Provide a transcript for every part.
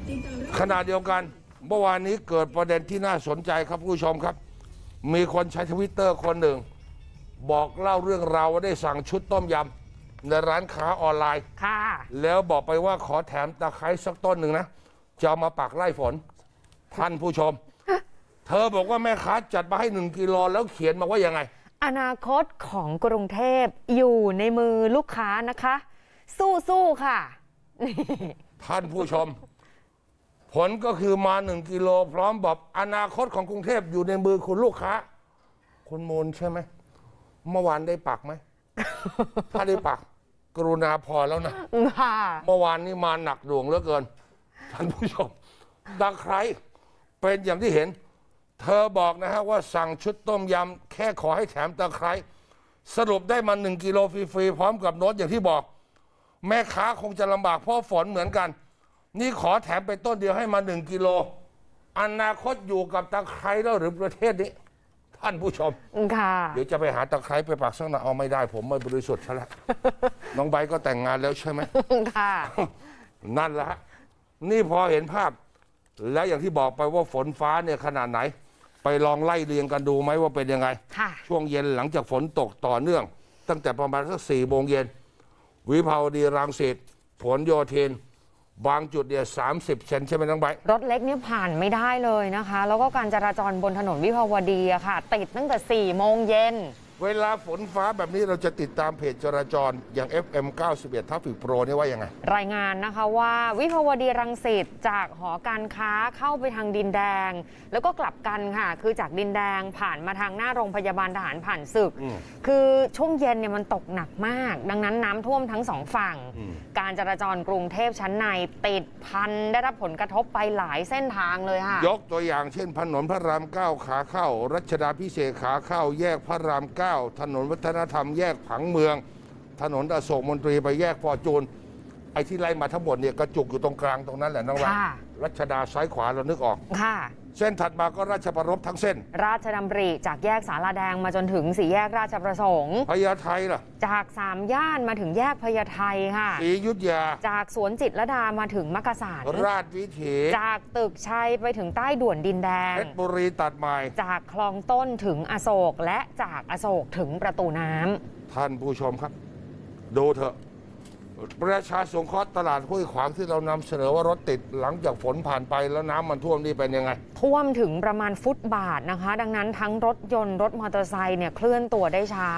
ขณะเดียวกันเมื่อวานนี้เกิดประเด็นที่น่าสนใจครับผู้ชมครับมีคนใช้ทวิตเตอร์คนหนึ่งบอกเล่าเรื่องราวว่าได้สั่งชุดต้มยำในร้านค้าออนไลน์ค่ะแล้วบอกไปว่าขอแถมตะไคร้สักต้นหนึ่งนะจะเอามาปักไล่ฝนท่านผู้ชมเธอบอกว่าแม่ค้าจัดมาให้1 กิโลแล้วเขียนมาว่ายังไงอนาคตของกรุงเทพอยู่ในมือลูกค้านะคะสู้ๆค่ะท่านผู้ชมผลก็คือมา1 กิโลพร้อมบอกอนาคตของกรุงเทพอยู่ในมือคุณลูกค้าคุณมูลใช่ไหมเมื่อวานได้ปักไหม ถ้าได้ปักกรุณาพอแล้วนะเมื่อวานนี้มาหนักหน่วงเหลือเกินท่านผู้ชมตะไคร้เป็นอย่างที่เห็นเธอบอกนะฮะว่าสั่งชุดต้มยำแค่ขอให้แถมตะไคร้สรุปได้มา1 กิโลฟรีๆพร้อมกับโน้ตอย่างที่บอกแม่ค้าคงจะลำบากเพราะฝนเหมือนกันนี่ขอแถมไปต้นเดียวให้มา1 กิโลอนาคตอยู่กับตะไคร้แล้วหรือประเทศนี้ท่านผู้ชมค่ะเดี๋ยวจะไปหาตะไคร้ไปปักสักหน่อยเอาไม่ได้ผมไม่บริสุทธิ์ใช่แล้ว น้องใบก็แต่งงานแล้วใช่ไหมค่ะนั่นแหละนี่พอเห็นภาพแล้วอย่างที่บอกไปว่าฝนฟ้าเนี่ยขนาดไหนไปลองไล่เรียงกันดูไหมว่าเป็นยังไงช่วงเย็นหลังจากฝนตกต่อเนื่องตั้งแต่ประมาณสัก4 โมงเย็นวิภาวดีรังสิตผลโยธินบางจุดเนี่ย30 เซนใช่ไหมน้องใบรถเล็กเนี่ยผ่านไม่ได้เลยนะคะแล้วก็การจราจรบนถนนวิภาวดีอะค่ะติดตั้งแต่4 โมงเย็นเวลาฝนฟ้าแบบนี้เราจะติดตามเพจจราจรอย่าง FM 91 Traffic Pro นี่ว่ายังไงรายงานนะคะว่าวิภาวดีรังสิตจากหอการค้าเข้าไปทางดินแดงแล้วก็กลับกันค่ะคือจากดินแดงผ่านมาทางหน้าโรงพยาบาลทหารผ่านศึกคือช่วงเย็นเนี่ยมันตกหนักมากดังนั้นน้ำท่วมทั้ง2 ฝั่งการจราจรกรุงเทพชั้นในติดพันได้รับผลกระทบไปหลายเส้นทางเลยค่ะยกตัวอย่างเช่นถนนพระราม 9ขาเข้ารัชดาพิเศษขาเข้าแยกพระราม 9ถนนวัฒนธรรมแยกผังเมืองถนนอโศกมนตรีไปแยกฟอร์จูนไอ้ที่ไล่มาทั้งหมดเนี่ยกระจุกอยู่ตรงกลางตรงนั้นแหละน้องรักรัชดาซ้ายขวาเรานึกออกค่ะเส้นถัดมาก็ราชประรบทั้งเส้นราชดำริจากแยกสาราแดงมาจนถึง4 แยกราชประสงค์พญาไทล่ะจาก3 ย่านมาถึงแยกพญาไทค่ะศรีอยุธยาจากสวนจิตรลดามาถึงมักกะสันราชวิถีจากตึกชัยไปถึงใต้ด่วนดินแดงเพชรบุรีตัดใหม่จากคลองต้นถึงอโศกและจากอโศกถึงประตูน้ำท่านผู้ชมครับดูเถอะประชาสงเคราะห์ตลาดห้วยขวางที่เรานำเสนอว่ารถติดหลังจากฝนผ่านไปแล้วน้ำมันท่วมนี่เป็นยังไงท่วมถึงประมาณฟุตบาทนะคะดังนั้นทั้งรถยนต์รถมอเตอร์ไซค์เนี่ยเคลื่อนตัวได้ช้า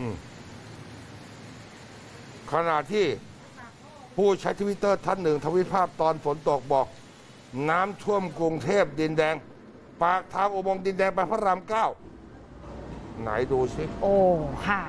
ขณะที่ผู้ใช้ทวิตเตอร์ท่านหนึ่งทวิตภาพตอนฝนตกบอกน้ำท่วมกรุงเทพดินแดงปากทางอุโมงค์ดินแดงไปพระราม 9ไหนดูสิโอ้ค่ะ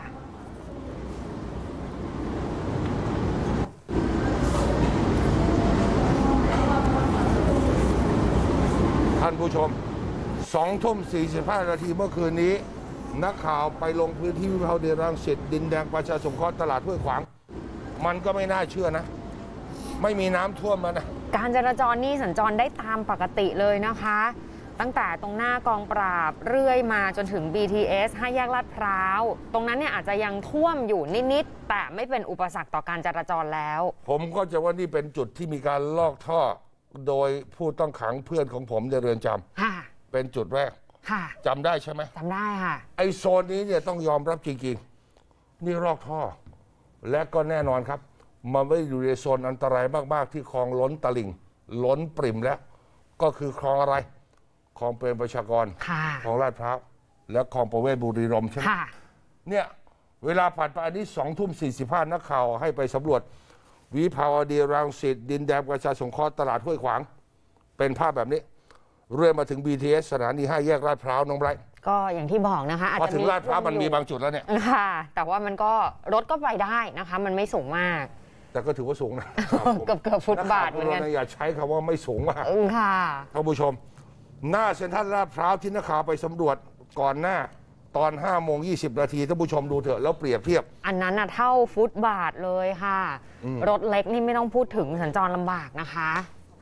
ท่านผู้ชม20:45 นาทีเมื่อคืนนี้นักข่าวไปลงพื้นที่วิภาวดีรังสิตดินแดงประชาสงเคราะห์ตลาดห้วยขวางมันก็ไม่น่าเชื่อนะไม่มีน้ำท่วมแล้วนะการจราจรนี่สัญจรได้ตามปกติเลยนะคะตั้งแต่ตรงหน้ากองปราบเรื่อยมาจนถึง BTS 5 แยกลาดพร้าวตรงนั้นเนี่ยอาจจะยังท่วมอยู่นิดๆแต่ไม่เป็นอุปสรรคต่อการจราจรแล้วผมก็จะว่านี่เป็นจุดที่มีการลอกท่อโดยผู้ต้องขังเพื่อนของผมในเรือนจำเป็นจุดแรกจำได้ใช่ไหมจำได้ค่ะไอโซนนี้เนี่ยต้องยอมรับจริงๆนี่ลอกท่อและก็แน่นอนครับมันไม่ได้อยู่ในโซนอันตรายมากๆที่คลองล้นตลิ่งล้นปริ่มแล้วก็คือคลองอะไรคลองเปรมประชากรคลองลาดพร้าวและคลองประเวศบุรีรัมย์ใช่ไหมเนี่ยเวลาผ่านไปอันนี้20:45นักข่าวให้ไปสำรวจวิภาวดีรังสิตดินแดงประชาสงเคราะห์ตลาดห้วยขวางเป็นภาพแบบนี้เรื่อยมาถึง BTS สถานี5 แยกลาดพร้าวน้องไบรท์ก็อย่างที่บอกนะคะพอถึงลาดพร้าวมันมีบางจุดแล้วเนี่ยค่ะแต่ว่ามันก็รถก็ไปได้นะคะมันไม่สูงมากแต่ก็ถือว่าสูงนะเกือบฟุตบาทเหมือนกันอย่าใช้คำว่าไม่สูงมากค่ะท่านผู้ชมหน้าเซ็นทรัลลาดพร้าวที่นักข่าวไปสำรวจก่อนหน้าตอน5:20 นาทีท่านผู้ชมดูเถอะแล้วเปรียบเทียบอันนั้นเท่าฟุตบาทเลยค่ะรถเล็กนี่ไม่ต้องพูดถึงสัญจรลำบากนะคะ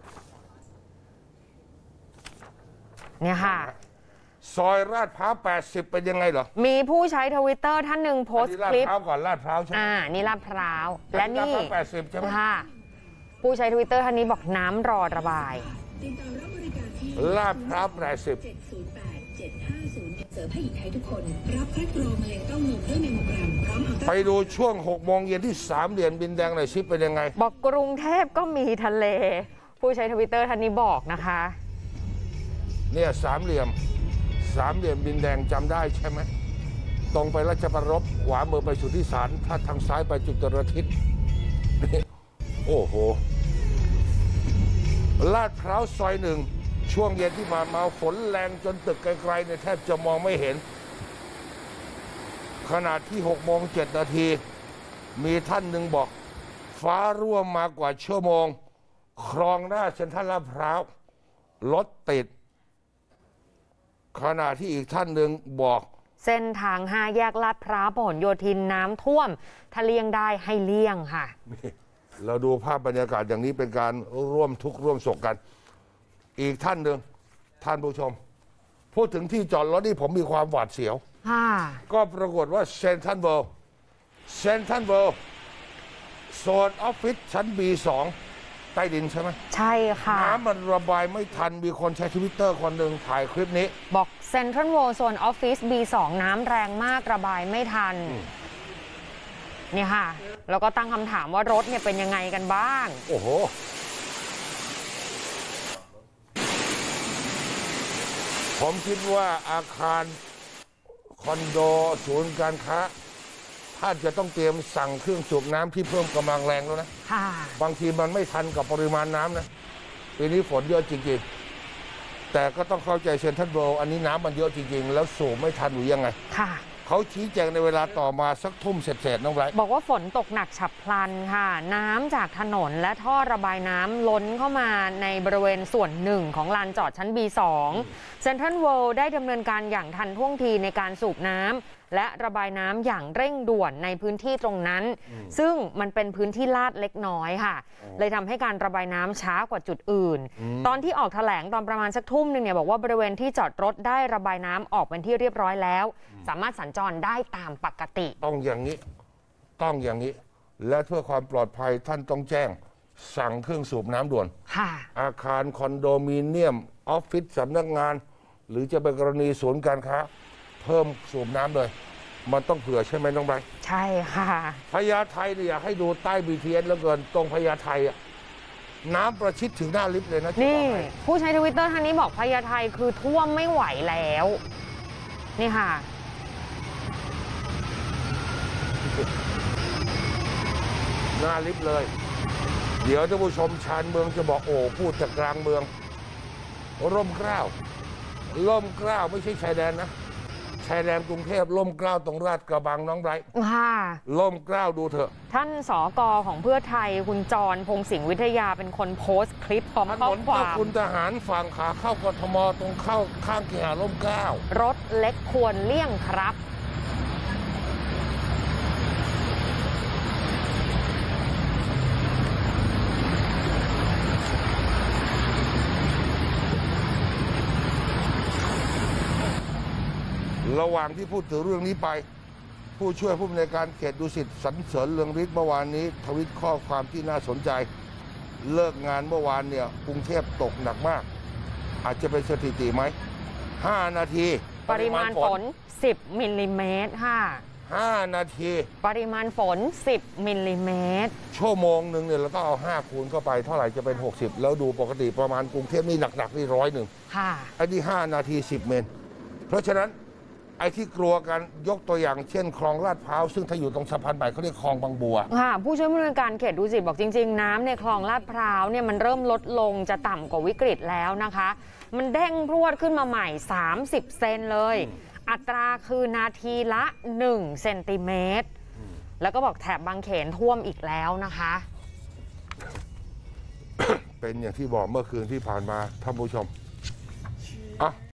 เนี่ยค่ะซอยลาดพร้าว80เป็นยังไงเหรอมีผู้ใช้ทวิตเตอร์ท่านหนึ่งโพสต์คลิปลาดพร้าวก่อนลาดพร้าวใช่ไหมนี่ลาดพร้าวและนี่ 80ใช่ไหมค่ะผู้ใช้ Twitter ท่านนี้บอกน้ำรอระบายลาดพร้าว80 เสริมให้หญิงไทยทุกคนรับคัดกรองมะเร็งเต้านมด้วยแมมโมแกรมพร้อมเอาไปดูช่วง6 โมงเย็นที่3 เหลี่ยมดินแดงหน่อยซิเป็นยังไงบอกกรุงเทพก็มีทะเล ผู้ใช้ Twitter ท่านนี้บอกนะคะเนี่ย3 เหลี่ยมดินแดงจำได้ใช่ไหมตรงไปราชประรบขวามือไปสุทธิสารถ้าทางซ้ายไปจุฬาทิศนี่โอ้โหลาดพร้าวซอย1ช่วงเย็นที่ผ่านมาฝนแรงจนตึกไกลๆเนี่ยแทบจะมองไม่เห็นขณะที่6 โมง 7 นาทีมีท่านหนึ่งบอกฟ้ารั่วมากว่าชั่วโมงคลองหน้าเซ็นทรัลลาดพร้าวรถติดขณะที่อีกท่านหนึ่งบอกเส้นทาง5 แยกลาดพร้าวพหลโยธินน้ำท่วมถ้าเลี่ยงได้ให้เลี่ยงค่ะเราดูภาพบรรยากาศอย่างนี้เป็นการร่วมทุกข์ร่วมโศกกันอีกท่านหนึ่งท่านผู้ชมพูดถึงที่จอดรถนี่ผมมีความหวาดเสียวก็ปรากฏว่าเซ็นทรัลเวิลด์โซนออฟฟิศชั้น B2 ใต้ดินใช่ไหมใช่ค่ะน้ำมันระบายไม่ทันมีคนใช้ทวิตเตอร์คนหนึ่งถ่ายคลิปนี้บอกเซ็นทรัลเวิลด์โซนออฟฟิศ B2 น้ำแรงมากระบายไม่ทันนี่ค่ะแล้วก็ตั้งคำถามว่ารถเนี่ยเป็นยังไงกันบ้างโอ้โหผมคิดว่าอาคารคอนโดศูนย์การค้าท่านจะต้องเตรียมสั่งเครื่องสูบน้ำที่เพิ่มกำลังแรงแล้วนะบางทีมันไม่ทันกับปริมาณน้ำนะปีนี้ฝนเยอะจริงๆแต่ก็ต้องเข้าใจเซ็นทรัลเวิลด์อันนี้น้ำมันเยอะจริงๆแล้วสูบไม่ทันหรือยังไงเขาชี้แจงในเวลาต่อมาสักทุ่มเศษน้องไบรท์บอกว่าฝนตกหนักฉับพลันค่ะน้ำจากถนนและท่อระบายน้ำล้นเข้ามาในบริเวณส่วนหนึ่งของลานจอดชั้น B2 เซ็นทรัลเวิลด์ได้ดำเนินการอย่างทันท่วงทีในการสูบน้ำและระบายน้ำอย่างเร่งด่วนในพื้นที่ตรงนั้นซึ่งมันเป็นพื้นที่ลาดเล็กน้อยค่ะเลยทำให้การระบายน้ำช้ากว่าจุดอื่นตอนที่ออกแถลงตอนประมาณสักทุ่มหนึ่งเนี่ยบอกว่าบริเวณที่จอดรถได้ระบายน้ำออกเป็นที่เรียบร้อยแล้วสามารถสัญจรได้ตามปกติต้องอย่างนี้และเพื่อความปลอดภัยท่านต้องแจ้งสั่งเครื่องสูบน้ำด่วนอาคารคอนโดมิเนียมออฟฟิศสำนักงานหรือจะเป็นกรณีศูนย์การค้าเพิ่มสูบน้ำเลยมันต้องเผื่อใช่ไหมน้องไบรท์ใช่ค่ะพญาไทเนี่ยอยากให้ดูใต้ BTS แล้วเกินตรงพญาไทน้ำประชิดถึงหน้าลิฟต์เลยนะนี่ผู้ใช้ Twitter ท่านนี้บอกพญาไทคือท่วมไม่ไหวแล้วนี่ค่ะหน้าลิฟต์เลยเดี๋ยวท่านผู้ชมชานเมืองจะบอกโอ้พูดจากกลางเมืองร่มเกล้าไม่ใช่ชายแดนนะชายแดนกรุงเทพร่มเกล้าตรงลาดกระบังน้องไบรท์ร่มเกล้าดูเถอะท่านสกของเพื่อไทยคุณจรพงศิงห์วิทยาเป็นคนโพสต์คลิปพร้อมข้อความคุณทหารฝั่งขาเข้ากทมตรงเข้าข้างเกียร์ร่มเกล้ารถเล็กควรเลี่ยงครับระหว่างที่พูดถึงเรื่องนี้ไปผู้ช่วยผู้อำนวยการเขตดุสิตสรรเสริญเรืองฤทธิ์เมื่อวานนี้ทวิตข้อความที่น่าสนใจเลิกงานเมื่อวานเนี่ยกรุงเทพตกหนักมากอาจจะเป็นสถิติไหม5 นาทีปริมาณฝน10 มิลลิเมตรค่ะ 5 นาทีปริมาณฝน10 มิลลิเมตรชั่วโมงหนึ่งเนี่ยเราต้องเอา5 คูณเข้าไปเท่าไหร่จะเป็น60แล้วดูปกติประมาณกรุงเทพนี่หนักๆนี่100 ค่ะไอ้ที่5 นาที10 เมตรเพราะฉะนั้นไอ้ที่กลัวกันยกตัวอย่างเช่นคลองลาดพร้าวซึ่งถ้าอยู่ตรงสะพานใหม่เขาเรียกคลองบางบัวค่ะผู้ช่วยผู้อำนวยการเขตดุสิตบอกจริงๆน้ำในคลองลาดพร้าวเนี่ยมันเริ่มลดลงจะต่ำกว่าวิกฤตแล้วนะคะมันเด้งพรวดขึ้นมาใหม่30 เซนเลยอัตราคือนาทีละ1 เซนติเมตรแล้วก็บอกแถบบางเขนท่วมอีกแล้วนะคะเป็นอย่างที่บอกเมื่อคืนที่ผ่านมาท่านผู้ชม